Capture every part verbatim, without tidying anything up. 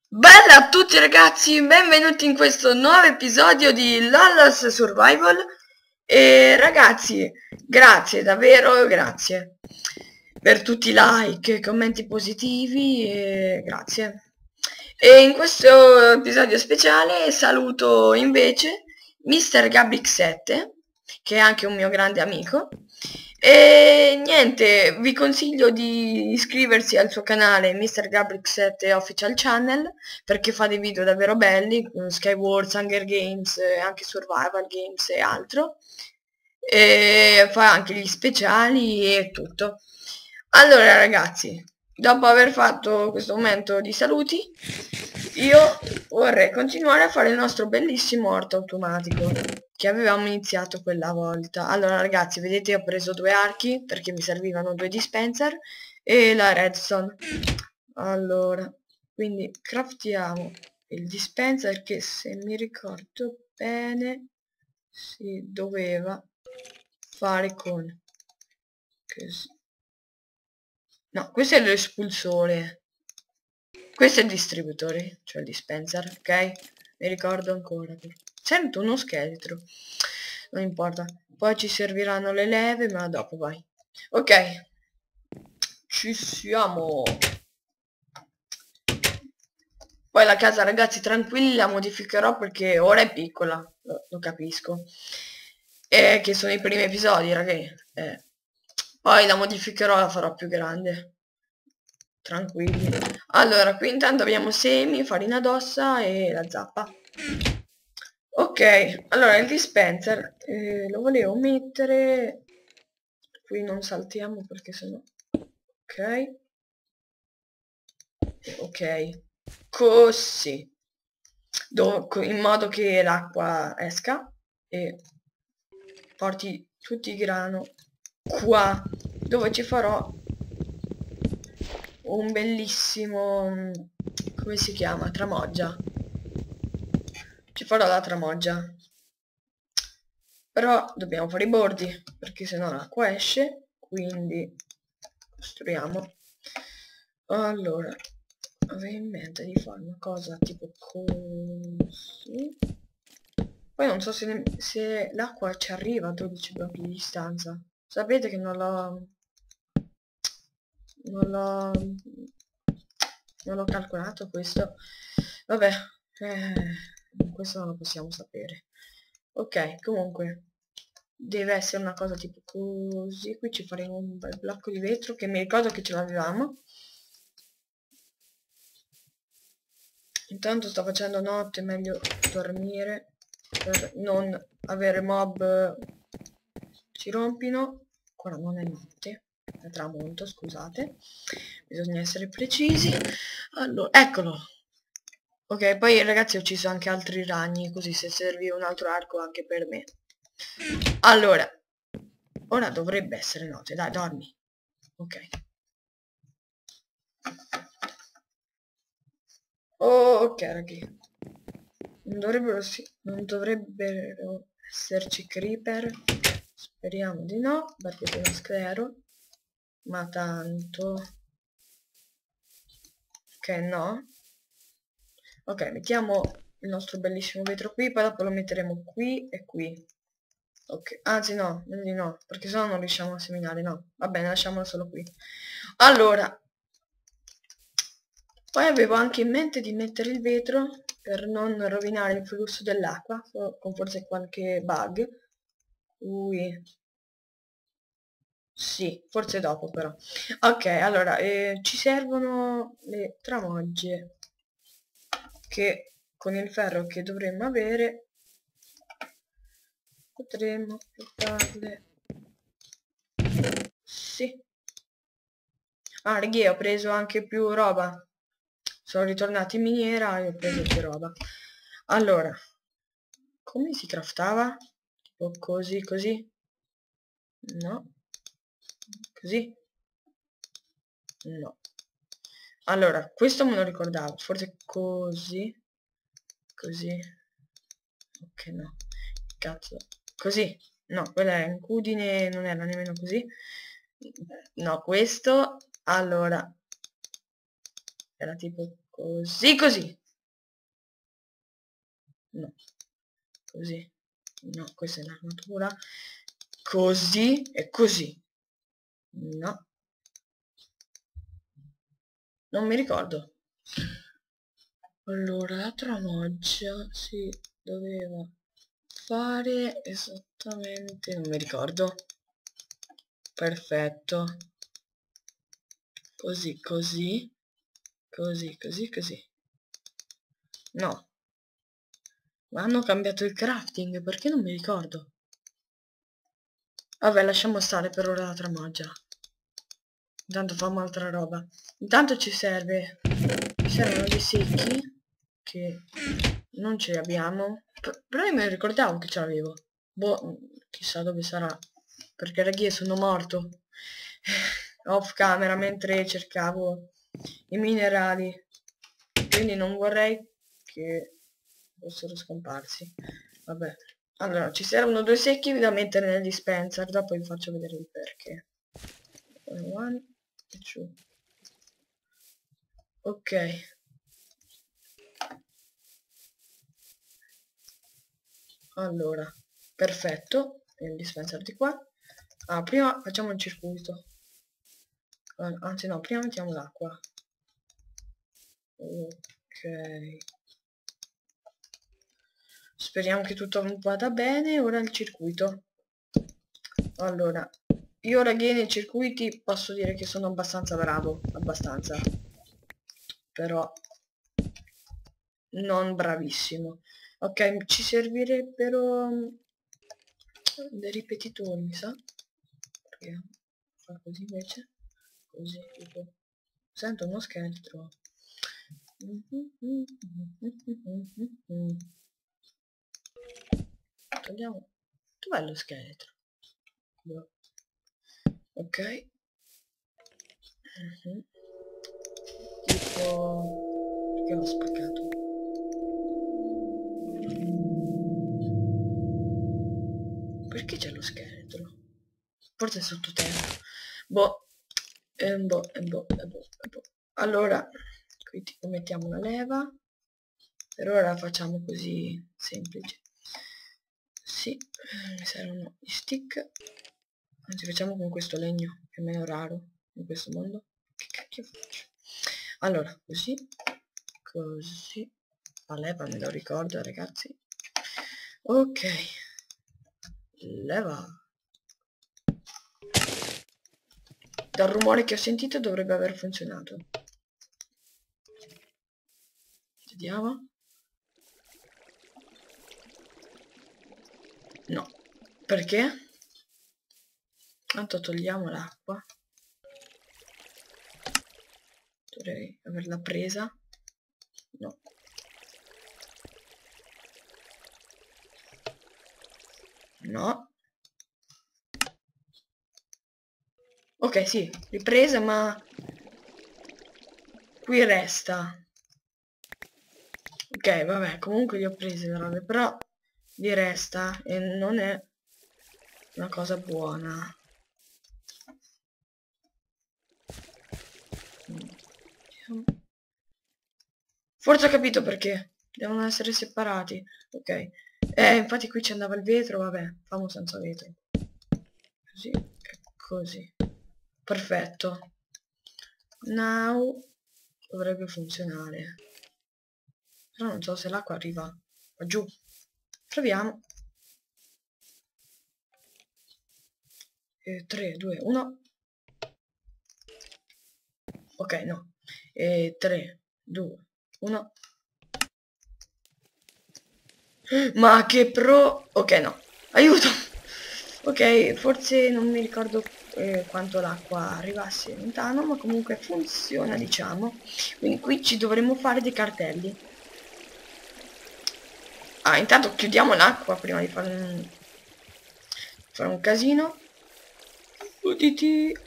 Bella a tutti ragazzi, benvenuti in questo nuovo episodio di Lollas Survival. E ragazzi, grazie, davvero grazie per tutti i like, commenti positivi e grazie. E in questo episodio speciale saluto invece mister Gabrix sette, che è anche un mio grande amico. E niente, vi consiglio di iscriversi al suo canale mister Gabrix sette Official Channel, perché fa dei video davvero belli, con Skywars, Hunger Games, eh, anche Survival Games e altro. E fa anche gli speciali e tutto. Allora ragazzi, dopo aver fatto questo momento di saluti, io vorrei continuare a fare il nostro bellissimo orto automatico che avevamo iniziato quella volta. Allora ragazzi, vedete, ho preso due archi perché mi servivano due dispenser e la redstone. Allora, quindi craftiamo il dispenser che, se mi ricordo bene, si doveva fare con così. No, questo è l'espulsore, questo è il distributore, cioè il dispenser, ok? Mi ricordo ancora. Sento uno scheletro, non importa. Poi ci serviranno le leve, ma dopo vai. Ok, ci siamo. Poi la casa, ragazzi, tranquilli, la modificherò perché ora è piccola, lo, lo capisco. E che sono i primi episodi, ragazzi. Eh. Poi la modificherò, la farò più grande. Tranquilli. Allora, qui intanto abbiamo semi, farina d'ossa e la zappa. Ok, allora il dispenser eh, lo volevo mettere qui, non saltiamo perché sennò. Ok, ok, così, Do in modo che l'acqua esca e porti tutti i grano qua, dove ci farò un bellissimo, come si chiama, tramoggia. Ci farò la tramoggia, però dobbiamo fare i bordi perché sennò l'acqua esce, quindi costruiamo. Allora, avevo in mente di fare una cosa tipo così. Poi non so se, se l'acqua ci arriva a dodici blocchi di distanza. Sapete che non l'ho non l'ho non l'ho calcolato questo. Vabbè, eh, questo non lo possiamo sapere. Ok, comunque deve essere una cosa tipo così. Qui ci faremo un bel blocco di vetro che mi ricordo che ce l'avevamo. Intanto sto facendo notte, meglio dormire per non avere mob ci rompino. Ancora non è notte, è tramonto, scusate, bisogna essere precisi. Allora, eccolo. Ok, poi ragazzi ho ucciso anche altri ragni, così se serviva un altro arco anche per me. Allora, ora dovrebbe essere notte, dai, dormi. Ok. Oh, ok, ragazzi. Non dovrebbero, sì, non dovrebbero esserci creeper. Speriamo di no, perché sono sclero. Ma tanto che no. Ok, mettiamo il nostro bellissimo vetro qui, poi dopo lo metteremo qui e qui. Ok, anzi no, meglio di no, perché sennò non riusciamo a seminare, no. Va bene, lasciamolo solo qui. Allora, poi avevo anche in mente di mettere il vetro per non rovinare il flusso dell'acqua, con forse qualche bug. Ui. Sì, forse dopo però. Ok, allora, eh, ci servono le tramogge che con il ferro che dovremmo avere potremmo portarle. Sì. Ah, reghi, ho preso anche più roba. Sono ritornato in miniera e ho preso più roba. Allora, come si craftava? Tipo così, così? No. Così? No. Allora, questo me lo ricordavo. Forse così. Così. Ok, no. Cazzo. Così. No, quella è incudine, non era nemmeno così. No, questo. Allora. Era tipo Così, così. No. Così. No, questa è l'armatura. Così e così. No. Non mi ricordo. Allora, la tramoggia si doveva fare esattamente... Non mi ricordo. Perfetto. Così, così. Così, così, così. No. Ma hanno cambiato il crafting, perché non mi ricordo? Vabbè, lasciamo stare per ora la tramoggia. Intanto facciamo altra roba. Intanto ci serve... Ci servono dei secchi, che non ce li abbiamo. P però io me ne ricordavo che ce l'avevo. Boh, chissà dove sarà. Perché ragazzi sono morto. Off camera mentre cercavo i minerali. Quindi non vorrei che fossero scomparsi. Vabbè. Allora, ci servono due secchi da mettere nel dispenser. Dopo vi faccio vedere il perché. One, two. Ok. Allora, perfetto. Il dispenser di qua. Ah, prima facciamo il circuito. Anzi no, prima mettiamo l'acqua. Ok. Speriamo che tutto vada bene. Ora il circuito. Allora, io ragazzi nei circuiti posso dire che sono abbastanza bravo. Abbastanza. Però non bravissimo. Ok, ci servirebbero dei ripetitori, mi sa. Perché fa così invece. Così, tipo. Sento uno scheletro. Togliamo. Dov'è lo scheletro? Ok. Uh-huh. Tipo... Perché l'ho spaccato? Perché c'è lo scheletro? Forse è sottoterra. Boh. E boh, e boh, e boh, e boh. Allora, qui tipo mettiamo una leva. Per ora facciamo così semplice. Sì, mi servono gli stick. Anzi, facciamo con questo legno, che è meno raro in questo mondo. Che cacchio faccio? Allora, così, così. La leva me lo ricordo, ragazzi. Ok. Leva. Dal rumore che ho sentito dovrebbe aver funzionato. Vediamo. No. Perché? Tanto togliamo l'acqua. Dovrei averla presa. No. No. Ok, sì, ripresa, ma qui resta. Ok, vabbè, comunque li ho presi le robe, però vi resta e non è una cosa buona. Forse ho capito perché. Devono essere separati. Ok. Eh, infatti qui ci andava il vetro, vabbè, famo senza vetro. Così e così. Perfetto. Now dovrebbe funzionare. Però non so se l'acqua arriva qua giù. Proviamo. E tre, due, uno. Ok, no. E tre, due, uno. Ma che pro... Ok, no. Aiuto! Ok, forse non mi ricordo eh, quanto l'acqua arrivasse lontano, ma comunque funziona, diciamo. Quindi qui ci dovremmo fare dei cartelli. Ah, intanto chiudiamo l'acqua prima di fare un... fare un casino. Uditi.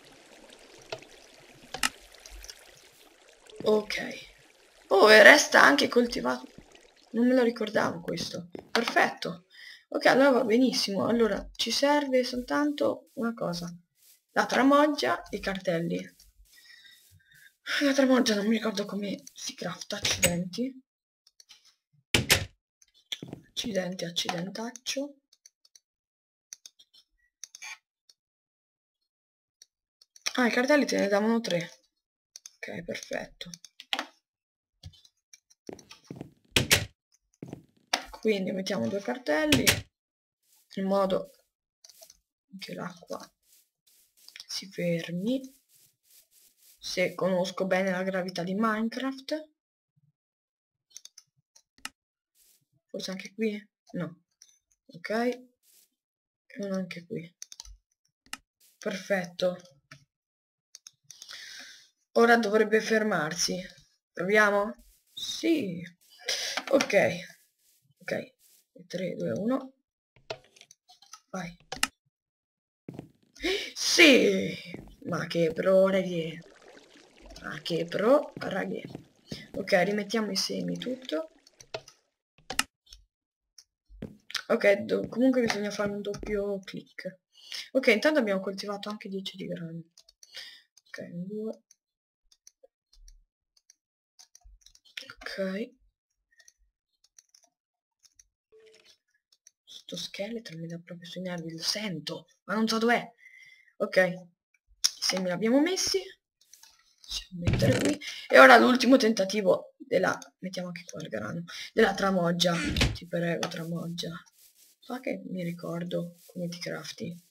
Ok. Oh, e resta anche coltivato. Non me lo ricordavo questo. Perfetto. Ok, allora va benissimo. Allora, ci serve soltanto una cosa. La tramoggia e i cartelli. La tramongia non mi ricordo come si crafta, accidenti. Accidenti, accidentaccio. Ah, i cartelli te ne davano tre. Ok, perfetto. Quindi mettiamo due cartelli in modo che l'acqua si fermi. Se conosco bene la gravità di Minecraft. Forse anche qui? No. Ok. E non anche qui. Perfetto. Ora dovrebbe fermarsi. Proviamo? Sì. Ok. Ok. tre, due, uno. Vai. Sì. Ma che pro, raghi. Ma che pro, raghi. Ok, rimettiamo i semi tutto. Ok, comunque bisogna fare un doppio clic. Ok, intanto abbiamo coltivato anche dieci di grano. Ok, due. Ok. Sto scheletro mi dà proprio sui nervi, lo sento, ma non so dov'è. Ok, i semi li abbiamo messi. Possiamo mettere qui. E ora l'ultimo tentativo della... mettiamo anche qua il grano. Della tramoggia. Ti prego, tramoggia. Fa che mi ricordo come ti crafti.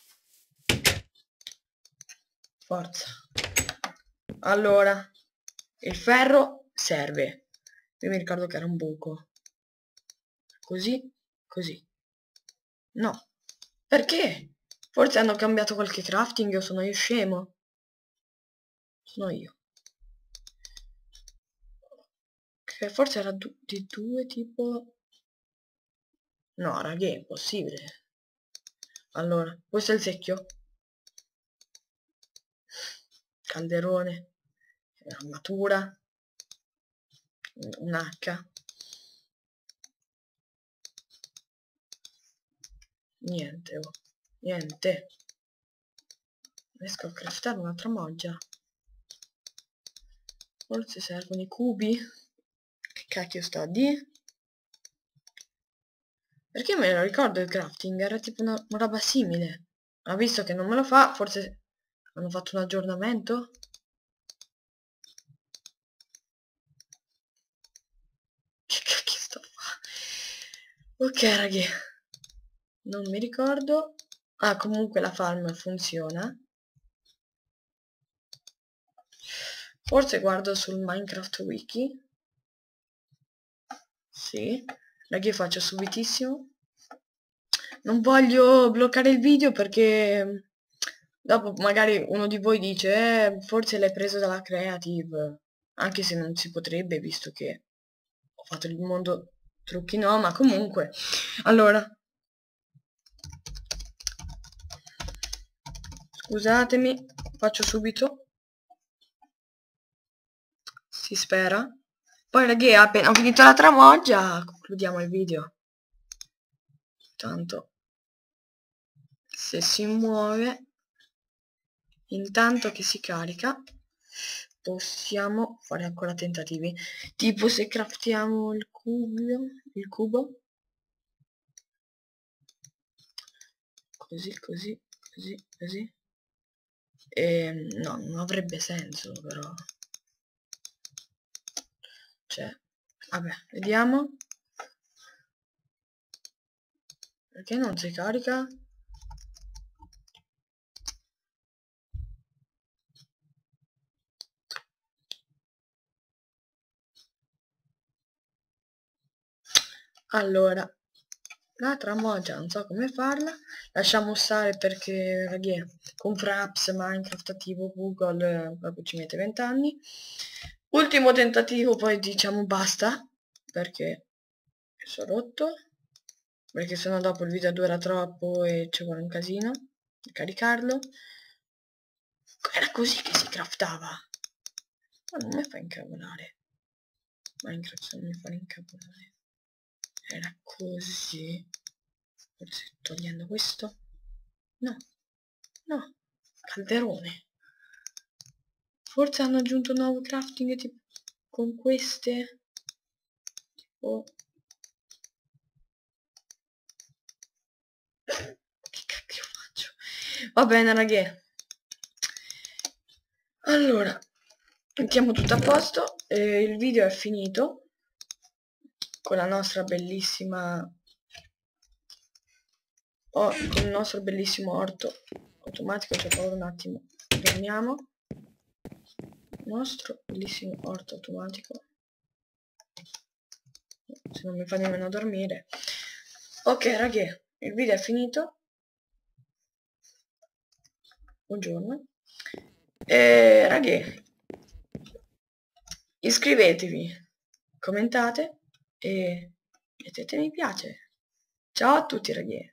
Forza. Allora, il ferro serve. Io mi ricordo che era un buco. Così, così. No. Perché? Forse hanno cambiato qualche crafting o sono io scemo? Sono io. Che forse era du di due tipo... No, raga, è impossibile. Allora, questo è il secchio. Calderone. Armatura. Un H. Niente, oh. Niente. Riesco a craftare una tramoggia. Forse servono i cubi. Che cacchio sta di? Perché me lo ricordo il crafting? Era tipo una, una roba simile. Ma visto che non me lo fa, forse hanno fatto un aggiornamento? Che cacchio sto fa? Ok, raghi. Non mi ricordo. Ah, comunque la farm funziona. Forse guardo sul Minecraft Wiki. Sì. Raghi, faccio subitissimo. Non voglio bloccare il video perché dopo magari uno di voi dice eh, forse l'hai preso dalla Creative, anche se non si potrebbe visto che ho fatto il mondo trucchi no, ma comunque allora scusatemi, faccio subito, si spera. Poi ragazzi, appena ho finito la tramoggia concludiamo il video. Tanto se si muove, intanto che si carica possiamo fare ancora tentativi, tipo se craftiamo il cubo, il cubo così così così così e no, non avrebbe senso però, cioè vabbè, vediamo perché non si carica. Allora la tramoggia non so come farla, lasciamo stare perché ragazzi, con Fraps, Minecraft attivo, Google eh, proprio ci mette venti anni. Ultimo tentativo, poi diciamo basta perché sono rotto, perché sennò dopo il video dura troppo e ci vuole un casino a caricarlo. Era così che si craftava, ma non mi fa incavolare Minecraft, non mi fa incavolare. Era così. Forse togliendo questo? No, no, calderone. Forse hanno aggiunto un nuovo crafting tipo con queste. Tipo... Che cacchio faccio? Va bene, ragazzi. Allora, mettiamo tutto a posto. E il video è finito. Con la nostra bellissima... Oh, con il nostro bellissimo orto automatico. C'è paura un attimo. Dormiamo. Nostro bellissimo orto automatico, se non mi fa nemmeno dormire. Ok ragazzi, il video è finito. Buongiorno. E ragazzi, iscrivetevi, commentate e mettete mi piace. Ciao a tutti ragazzi.